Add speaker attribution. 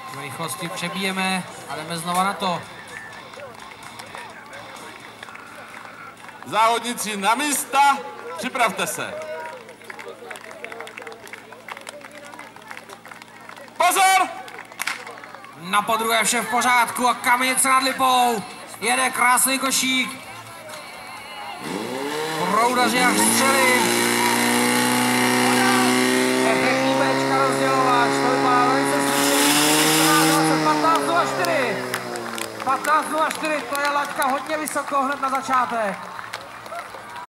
Speaker 1: V rychlosti přebíjeme a jdeme znova na to.
Speaker 2: Závodníci na místa, připravte se. Pozor!
Speaker 1: Na podruhé vše v pořádku a Kamenice nad Lipou. Jede krásný košík. Proudaři jak střely. Efektní Bčka rozdělovač, to vypadá velice slušně. 15:04. 15:04, to je laťka hodně vysoko hned na začátek.